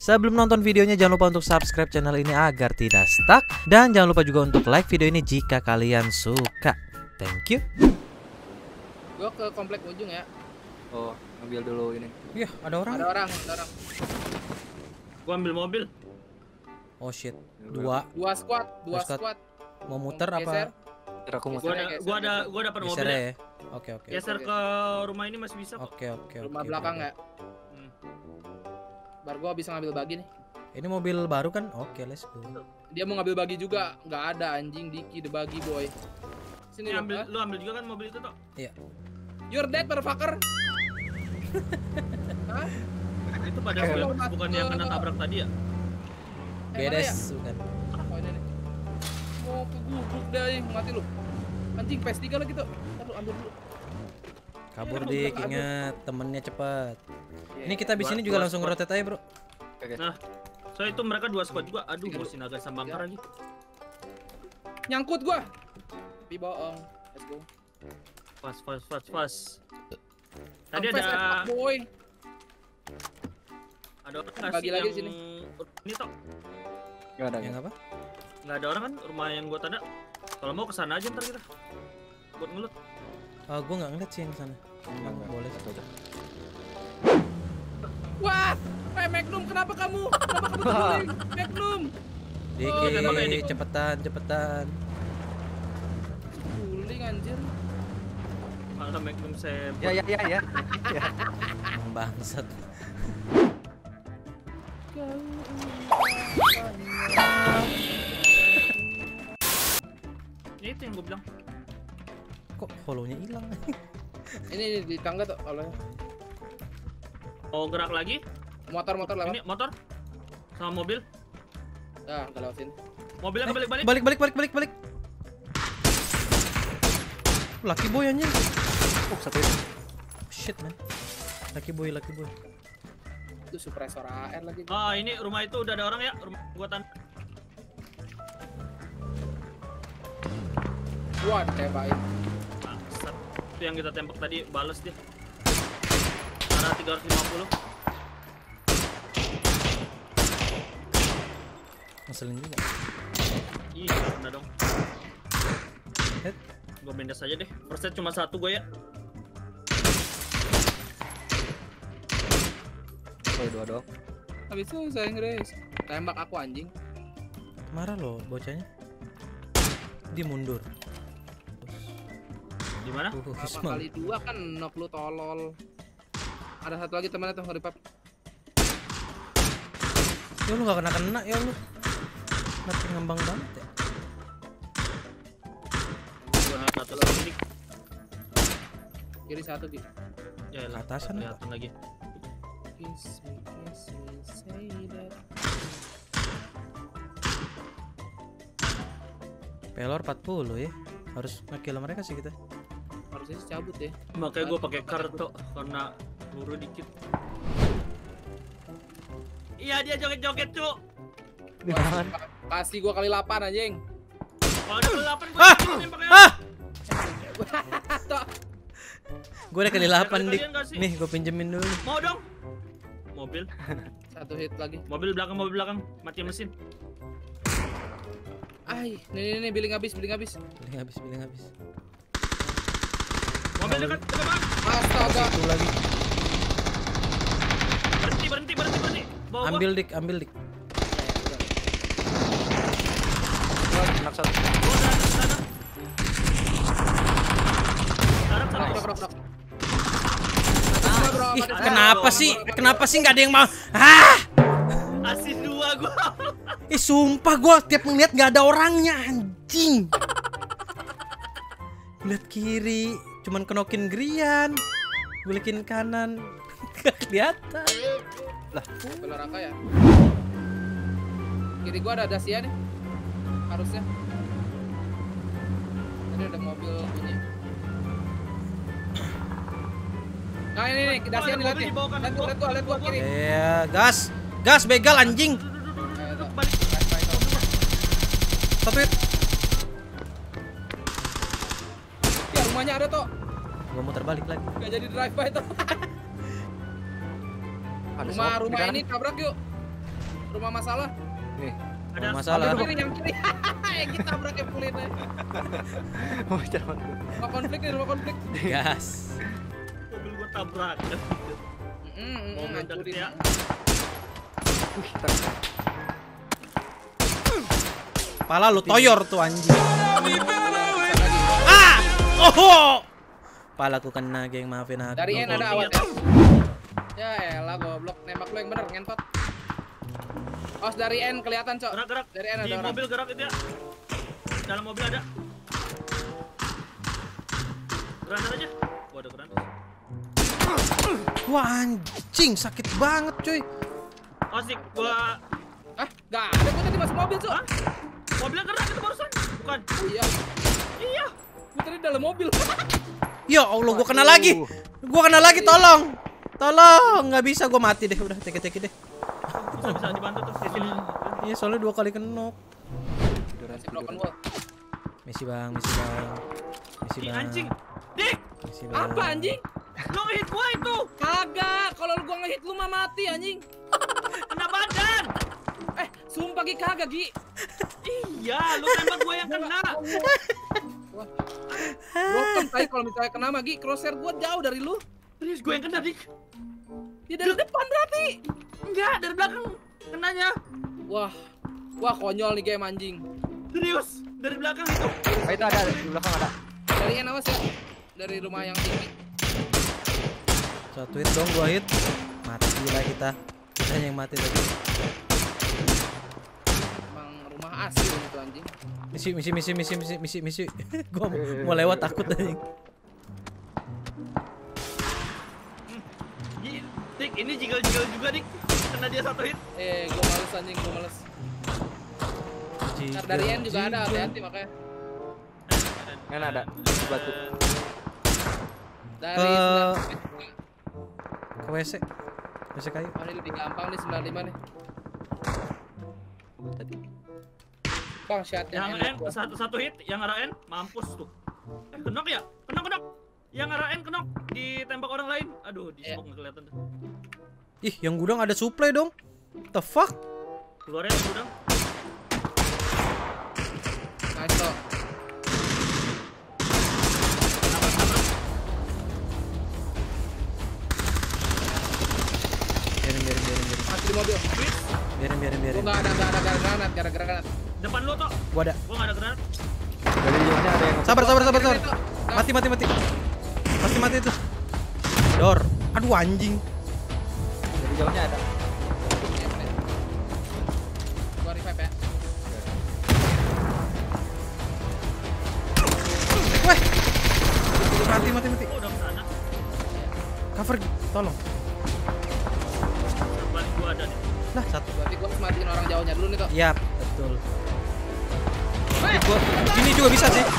Sebelum nonton videonya jangan lupa untuk subscribe channel ini agar tidak stuck. Dan jangan lupa juga untuk like video ini jika kalian suka. Thank you. Gua ke komplek ujung ya. Oh, ambil dulu ini. Iya, ada orang. Ada orang. Gua ambil mobil. Oh shit. Dua squad. Mau muter Geser. apa? Aku muter. Gua dapat mobil Geser ya. ya. Oke. Geser ke rumah ini masih bisa kok. Oke. Rumah belakang ya. Bar gua bisa ngambil bagi nih. Ini mobil baru kan? Oke, let's go. Dia mau ngambil bagi juga, nggak ada anjing Diki the bagi boy. Sini Lu ambil juga kan mobil itu toh? Iya. You're dead motherfucker. Hah? Itu pada bukan yang kena tabrak tadi ya? Beres bukan. Oh ini nih. Mau kegubuk deh, mati lu. Anjing PS3 lagi tuh. Ntar lu ambil dulu. Kabur dik, ingat temennya cepat. Ini kita abis ini juga langsung rotate aja bro. Nah, so itu mereka 2 squad juga. Aduh, mesti naga sama bangkar lagi. Nyangkut gua. Tapi bohong. Let's go. Fast. Tadi Fast ada attack, boy. ada orang nggak Bagi sih lagi yang sini. ini toh? Enggak ada. Yang apa? Nggak ada orang kan rumah yang gua tanda. Kalau mau kesana aja ntar kita. Buat ngelut. Gua nggak ngeliat sih yang sana. Boleh satu aja. Wah, Magnum kenapa kamu? Terguling? Magnum. Diki, cepetan. Guling anjir. Mana Magnum saya. Ya. Bangsat. Ini itu yang gua bilang. Kok follow-nya hilang? Ini di tangga tuh kalau Oh, gerak lagi. motor lewat. Ini motor sama mobil. Nah, kita lewatin. Mobilnya balik. Balik. Lucky boy anjing. Satu ini. Shit man. Lucky boy. Itu suppressor AR lagi. Ah, ini rumah itu udah ada orang ya? Rumah gua tanda. Wah, ditembakin. Set. Itu yang kita tembak tadi balas dia. Arah 350. Ngeselin juga. Ih, kena dong. Head. Gua mendes aja deh. Perset cuma 1 gua ya. Oh, 2 dong. Habis itu saya Inggris. Tembak aku anjing. Marah loh bocahnya. Dia mundur. Di mana? Apa kali 2 kan knock lu tolol. Ada satu lagi temannya tuh nge-revive. Ya lu gak kena ya lu. Mati ngembang banget ya. Gua naik ke atas lagi. Kiri satu di. Ya, Ke atasan kelihatan lagi. Kiss me, say that. Pelor 40 ya. Harus ngekill mereka sih kita. Harusnya sih cabut ya. Makanya gua pakai kartu karena peluru dikit. Iya, dia joget-joget, Cuk. Kasih gua kali 8 anjing. Kalau ada 8 gua nembaknya. Gue udah kali 8 dik. Kalian nggak sih? Nih gue pinjemin dulu. Mau dong. Mobil. Satu hit lagi. Mobil belakang. Mati mesin. Ay, nih billing habis. Billing habis. Mobil dekat Bang. Astaga. Satu lagi. Berhenti. Bawa gua. Ambil dik. Enak satu. Gua udah di sana. Sana. Bro. Ih, kenapa sih nggak ada yang mau? Asin 2 gua. Ih, sumpah gue tiap ngeliat nggak ada orangnya anjing. Lihat kiri, cuman kenokin Grian, gulikin kanan, gak kelihatan. Lah, Belor rangka ya. Kiri gua ada Dacia nih. Harusnya. Tadi ada mobil bunyi. Nah ini Dacia nih lihat nih. Lihat gua kiri. ya gas begal anjing. Balik. Satu hit. Ya rumahnya ada toh. Gua muter balik lagi. Gak jadi drive by toh. Ada Rumah smoke di kanan. ini tabrak yuk. rumah masalah. Nih. Ada Masalah. Yang kiri. Yang kita tabrak yang pelit. Oh, jangan. Rumah konflik nih, rumah konflik. Gas. mobil gua tabrak. Mobil deket Hancurin. ya. Wih, tak. Pala lu toyor tuh anjing. Ah! Oh! Palaku kena, geng, maafin aku. Dari N ada awat ya. Ya elah goblok, nembak lu yang bener ngentot. Os dari N kelihatan, Cok. Gerak. Dari N Di ada orang. mobil gerak itu ya. Dalam mobil ada. Granat aja. Gua ada granat. Wah anjing, sakit banget cuy. Asik, gua Ah, enggak ada, gua tadi masuk mobil, Cok. Hah? Mobilnya gerak itu barusan. Bukan. Iya. Iya. Gua tadi dalam mobil. Ya Allah, gua kena lagi. Gua kena lagi, tolong. Tolong, nggak bisa, gua mati deh. Udah, teki deh. Bisa dibantu tuh di sini. Iya, soalnya 2 kali kenok. Masih broken wall. Misi bang, misi bang. Misi Ih, bang. anjing. Dik, Misi bang. Apa anjing? lu hit gua itu. Kagak, kalau gua ngehit lu mah mati anjing. Kena badan. Sumpah Gi kagak Gi. Iya, lu tembak gua yang kena. Broken tai kalau misalnya kena mah Gi, crosshair gua jauh dari lu. Serius gua yang kena, Dik. Ya dari depan berarti. Enggak, dari belakang kenanya. Wah. Wah, konyol nih game anjing. Serius, dari belakang itu. Ah, itu ada di belakang ada. Dari N awas ya. Dari rumah yang tinggi. Satu hit dong, 2 hit. Mati lah kita. Kita yang mati tadi. Emang rumah asli itu anjing. Misi. Gua mau lewat takut anjing. Dik, ini jigal-jigal juga, Dik. Kena dia 1 hit. Gua males anjing, gua males. Ntar dari N juga ada, hati-hati makanya. Kan ada di batu. Dari Ke WC. WC kayu. Oh, ini lebih gampang nih 95 nih. Tadi. Bang, shot Yang yang N satu hit, yang arah N mampus tuh. Kenok ya? Kenok. Yang arah N kenok, ditembak orang lain. Aduh, di smoke nggak kelihatan tuh. Ih, yang gudang ada supply dong. The fuck? Keluarin yang gudang. Nice Cok. Biarin. Masih di mobil. Biarin. Gua nggak ada granat, gara-gara granat. Depan lu, Tok. Gua ada. Gua nggak ada granat. Dari jauhnya ada yang Sabar. Granat, Cok. Mati. Pasti mati itu. Dor. Aduh anjing. dari jauhnya ada. Gua revive ya. Weh. Mati. Oh, udah kesana. Cover, tolong. Balik gua ada nih. Lah, satu. Berarti gua harus matiin orang jauhnya dulu nih Cok. Yap, betul. Gini juga bisa sih.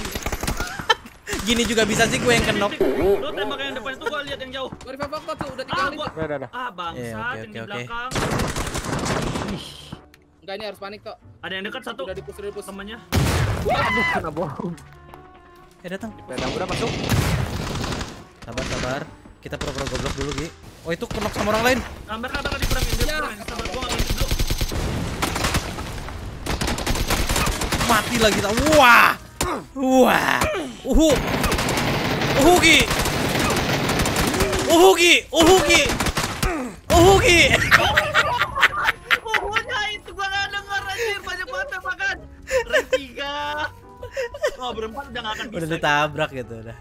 Gini juga bisa sih gue yang kenok. Lu tembak yang depan itu, gua lihat yang jauh. Gua revive Cok tuh, udah 3 Ah, kali. gua. Ada. Ah, bangsat, Iya, yang di oke. belakang. Enggak, ini harus panik Cok. Ada yang dekat satu. Udah dipus. Temannya. Aduh, kena bom. Datang. Udah masuk. Sabar. Kita pura-pura goblok dulu, Gi. Oh, itu kenok sama orang lain. Gambar di kurangin dia. Sabar, gua nggak ngerti dulu. Mati lagi kita. Wah. Gi. Pokoknya itu gua nggak denger anjir, banyak banget tembakan. Rank 3. Oh, berempat udah nggak akan bisa. Udah ditabrak gitu udah.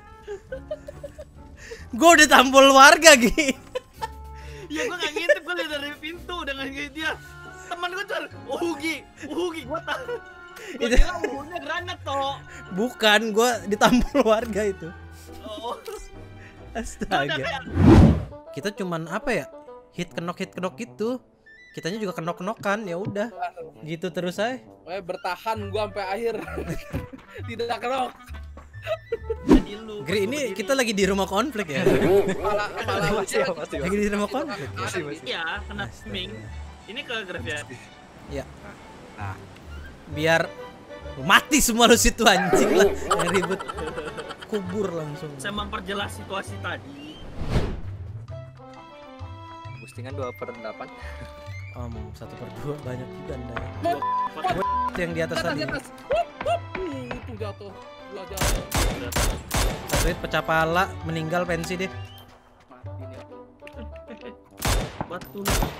Gue udah tampol warga, Gi. Ya gua nggak ngintip, gua lihat dari pintu udah nggak ngintip dia. Temen gua cer, Uhugi, gua tahu. Gua Itu- kira Uhuginya granat toh. Bukan, gue ditampol warga itu. Oh, Astaga. Kita cuman apa ya? Hit kenok gitu. Kitanya juga kenok-kenokan, ya udah. Gitu terus aja. Pokoknya bertahan gua sampai akhir. Tidak kenok. jadi lu. Gri, ini kita lagi di rumah konflik ya. Kepala Masih. Lagi di rumah konflik. Masih. Iya, kena ming. Ini ke graveyard. Ya. Biar mati semua lu situ anjing lah. Yang ribut. Kubur langsung. Saya memperjelas situasi tadi. Boostingan 2/8. 1/2 banyak juga anda. Bot. Yang di atas Di tadi. atas. Tuh jatuh. Gua jatuh. Satu hit pecah pala, meninggal pensi deh. Mati nih aku. Batu.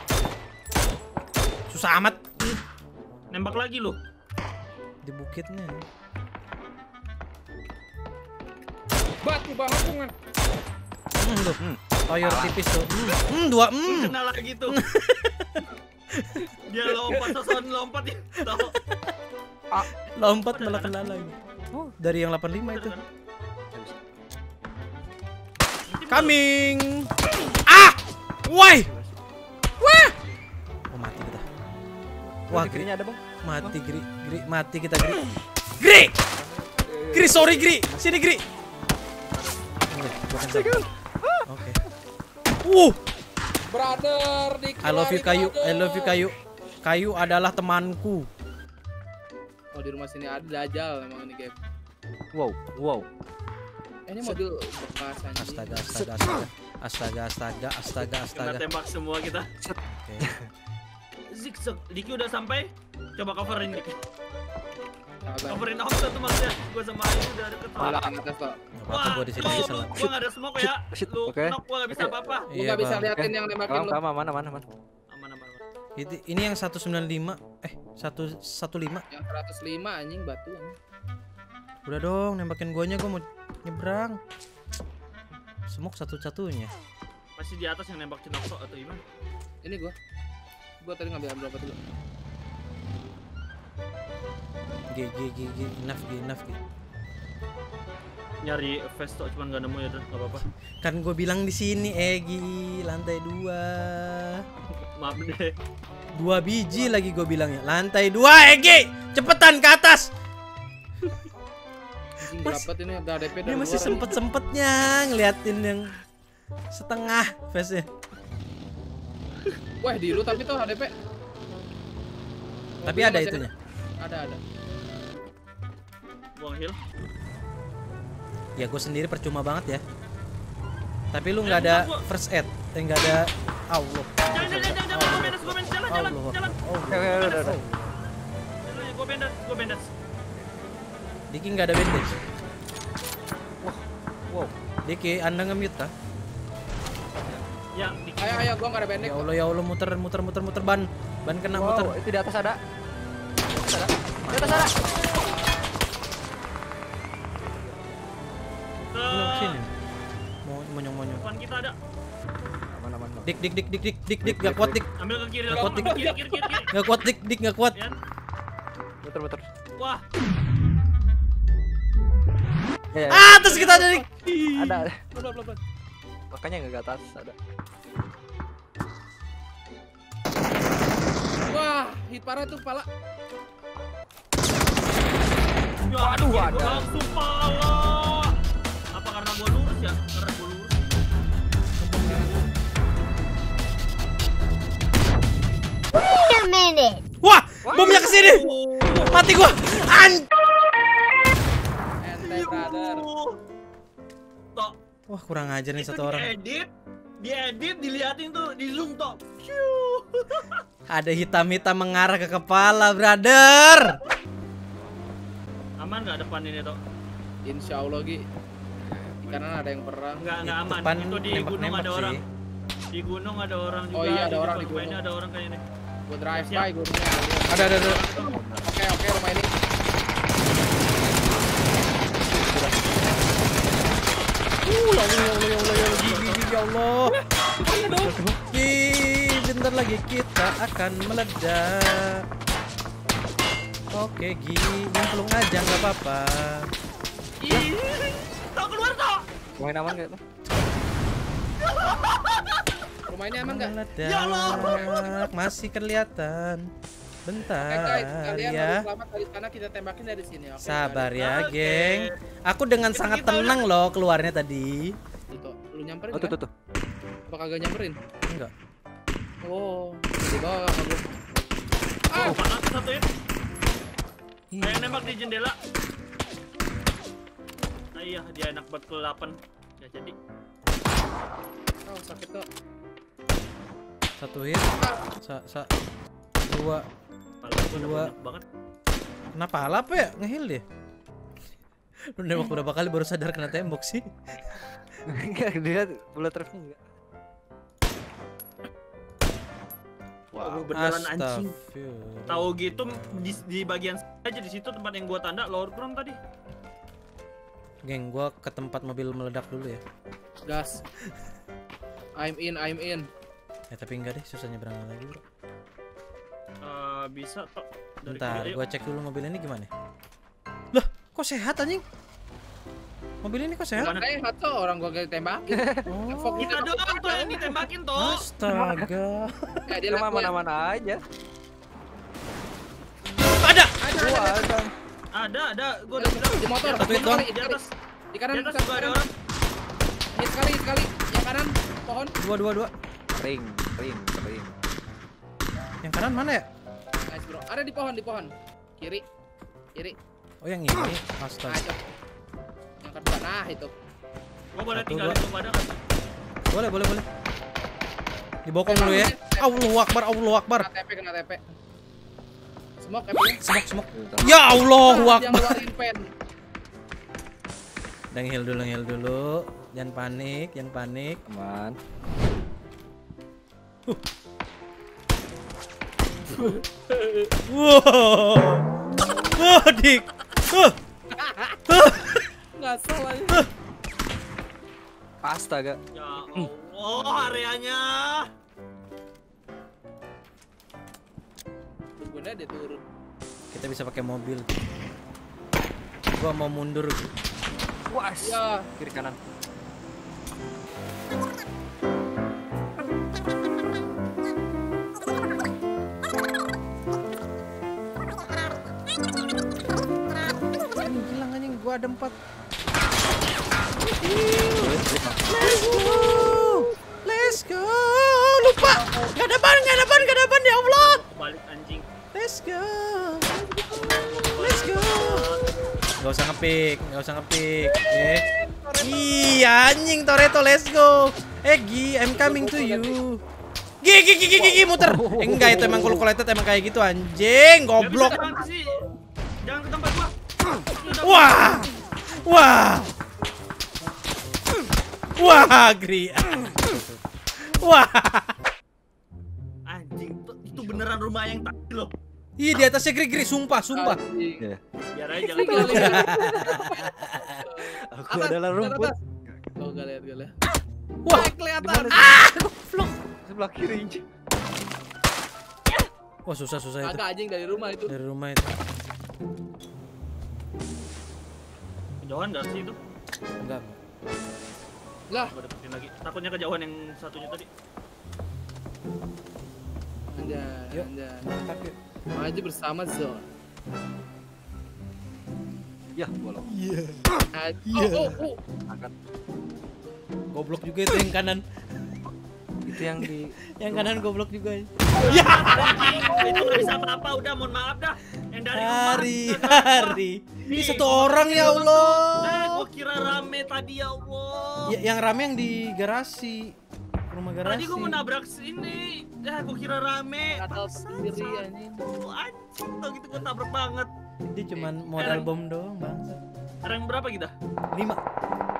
Susah amat Nembak lagi lu. di bukitnya. Batu banget. Tuh. Toyor tipis tuh. Dua. Kena lagi tuh. Dia lompat, sosokan lompat ya. Tahu. Lompat malah kena lagi. Oh, dari yang 85 itu. Coming. Ah! Why? Wah! Oh, mati kita. Wah, Gri-nya ada, Bang. mati Gri. Mati kita Gri. Gri, sorry Gri. Sini Gri. Oke. Brother, I love you kayu. I love you kayu. Kayu adalah temanku. Oh, di rumah sini ada Dajjal emang ini game. Wow. Ini mobil bekas anjing. Astaga. Kena tembak semua kita. Oke. Zigzag. Diki udah sampai. Coba coverin Diki. Sabar. Coverin aku tuh maksudnya. Gua sama Ayu udah deket. Malah atas tuh. Nggak apa-apa gua di sini lu, selalu. gua nggak ada smoke ya. Shit. Lu Oke. knock gua nggak bisa apa-apa. Gua nggak bisa Bang. liatin yang nembakin lu. Mana? Aman. Ini yang 195. 115. Yang 105 anjing batu anjing. Udah dong, nembakin guanya, gua mau nyebrang. Smoke satu-satunya. Masih di atas yang nembak Cinokso atau gimana? Ini gua tadi ngambil berapa dulu? G, enough. Nyari Vesto cuman nggak nemu ya, Dan. Nggak apa-apa. Kan gue bilang di sini Egi, lantai 2. Maaf deh. 2 biji lagi gue bilangnya. Lantai 2 Egi, cepetan ke atas. Anjing Mas- dapat ini ada DP Dia dari masih luar. sempet-sempetnya ngeliatin yang setengah face-nya. Wah, di lu tapi tuh HDP. Tapi Mobilnya ada masih itunya. Ada. Buang heal. Ya gue sendiri percuma banget ya. Tapi lu nggak ada first aid, nggak ada. Allah. Jangan. Gua bendas. Jalan. Oke, udah. Gua bendas. Diki nggak ada bandage. Wow. Diki, anda nge-mute kah? Yang di Ayo, gua enggak ada bandek. Ya Allah, muter ban kena muter. Wow, itu di atas ada. Di atas ada. Belum sini. Mau monyong. Depan kita ada. Aman. Dik, gak kuat dik. Ambil ke kiri Nggak dong. kuat, Dik. Kiri. Gak kuat dik, gak kuat. Ya. Muter. Wah. Ya. Atas kita ada dik. Ada. Belum. Makanya nggak ke atas ada. Wah, hit parah tuh kepala. Ya, Waduh, gua ada. langsung pala. Apa karena gua lurus ya? Karena gua lurus. Wait a minute. Wah, bomnya kesini. Mati gua. Ente brother. Tok. Wah, kurang ajar nih Itu satu orang. diedit, diliatin tuh, di zoom tok. Ada hitam-hitam mengarah ke kepala, brother. Aman nggak depan ini tok? Insya Allah Gi. Di kanan ada yang perang. Nggak aman. Depan Itu di gunung nembak-nembak ada orang. sih. Di gunung ada orang juga. Oh iya, ada orang di rumah ini gunung. ada orang kayaknya nih. Gua drive Siap. by gua. Ada. Oke, rumah ini. Ya Allah. Bentar lagi kita akan meledak. Oke, nyemplung aja nggak apa-apa. Ih, tok keluar tok. Main aman nggak tuh? Rumah ini aman enggak? Meledak, masih kelihatan. Bentar Oke guys, kalian ya. harus selamat dari sana, kita tembakin dari sini. Oke, Sabar ya, Oke. geng. Aku dengan Kita sangat udah- tenang loh keluarnya tadi. Tuh, lu nyamperin Oh kan? tuh. Apa kagak nyamperin? Enggak. Oh, di bawah sama gua. Oh, panas satu ya. Ih, Kayak nembak di jendela. Nah iya, dia enak buat ke-8. Ya jadi. Oh, sakit tuh. Satu hit. Dua. Pala gua udah Dua. banyak banget. Kenapa apa ya? Ngeheal dia. Lu nembak berapa kali baru sadar kena tembok sih? Enggak, dia bullet trapnya enggak. Wow, beneran anjing. Astagfirullah. Tahu gitu di bagian aja di situ tempat yang gua tanda lower ground tadi. Geng, gua ke tempat mobil meledak dulu ya. Gas. I'm in. Tapi enggak deh, susah nyebrangin lagi, bro. Bisa tok. Bentar, kiri, ayo. gua cek dulu mobil ini gimana. Lah, kok sehat anjing? Mobil ini kok sehat? Bukan. Sehat tuh orang gua kayak tembakin. Oh, Kita doang tuh yang ditembakin toh. astaga. Ya dia Cuma lakuin. mana-mana aja. Ada. Ada, gua udah bilang. Di motor. Satu hit doang. Di atas. Di kanan. Di atas juga ada orang. Hit sekali. Yang kanan pohon. Dua. Ring. Yang kanan mana ya? Nice bro. Ada di pohon. Kiri. Oh, yang ini. Astaga. Ayo. Yang kedua nah itu. Gua boleh Satu, tinggalin dua. tuh pada kan. Boleh. Dibokong dulu ya. Allahu Akbar. Kena TP. Smoke ya. Smoke. Ya Allahu Yang Akbar. ngeluarin pen. Dan heal dulu. Jangan panik. Aman. Wow, dik. Enggak salah ya. Astaga. Ya Allah, areanya. Bener dia turun. Kita bisa pakai mobil. Gua mau mundur. Wah, Ya. kiri kanan. Hilang anjing, gua ada 4. Let's go. Lupa. Gak ada ban ya Allah. Balik anjing. Let's go. Gak usah ngepick. Iya anjing Toretto, let's go. Gi, I'm coming to you. Gi muter. Enggak, itu emang calculated emang kayak gitu anjing, goblok. Gak bisa sih. Jangan ke tempat gua. Wah, Gri. Wah. Anjing, itu beneran rumah yang tadi loh. Ih, di atasnya Gri, sumpah. Anjing. Biar aja jangan Tinggal tahu. lihat. Aku adalah rumput. Oh, gak lihat. Wah, Kelihatan. Sebelah kiri. wah susah itu. Agak anjing dari rumah itu. Dari rumah itu. Kejauhan gak sih itu? Enggak. Lah, Gua dapetin lagi. Takutnya kejauhan yang satunya tadi. Yuk. anjay. Mantap yuk. Maju bersama Zon. Ya, bolong. Oh. Angkat. Goblok juga itu yang kanan. Itu yang di Yang kanan goblok juga. Itu gak bisa apa-apa, udah mohon maaf dah. Yang dari Hari. Ini satu orang ya Allah. Gua kira rame tadi ya Allah. Yang rame yang di garasi. Rumah garasi. Tadi gua mau nabrak sini. Gua kira rame. Atau sendiri anjing. Anjing, tau gitu gua tabrak banget. Dia cuman modal bom doang bangsa. Rank berapa kita? 5.